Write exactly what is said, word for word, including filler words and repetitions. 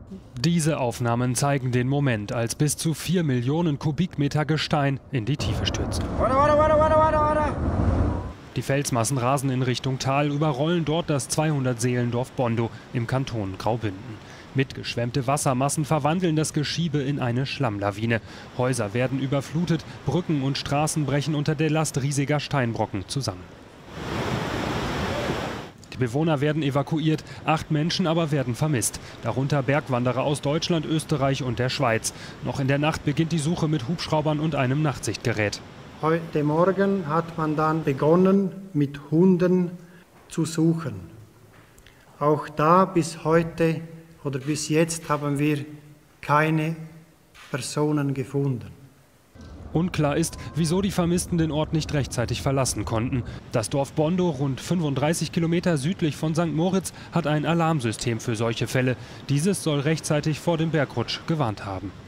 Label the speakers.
Speaker 1: Diese Aufnahmen zeigen den Moment, als bis zu vier Millionen Kubikmeter Gestein in die Tiefe stürzen. Die Felsmassen rasen in Richtung Tal, überrollen dort das zweihundert-Seelendorf Bondo im Kanton Graubünden. Mitgeschwemmte Wassermassen verwandeln das Geschiebe in eine Schlammlawine. Häuser werden überflutet, Brücken und Straßen brechen unter der Last riesiger Steinbrocken zusammen. Die Bewohner werden evakuiert, acht Menschen aber werden vermisst. Darunter Bergwanderer aus Deutschland, Österreich und der Schweiz. Noch in der Nacht beginnt die Suche mit Hubschraubern und einem Nachtsichtgerät.
Speaker 2: Heute Morgen hat man dann begonnen, mit Hunden zu suchen. Auch da bis heute oder bis jetzt haben wir keine Personen gefunden.
Speaker 1: Unklar ist, wieso die Vermissten den Ort nicht rechtzeitig verlassen konnten. Das Dorf Bondo, rund fünfunddreißig Kilometer südlich von Sankt Moritz, hat ein Alarmsystem für solche Fälle. Dieses soll rechtzeitig vor dem Bergrutsch gewarnt haben.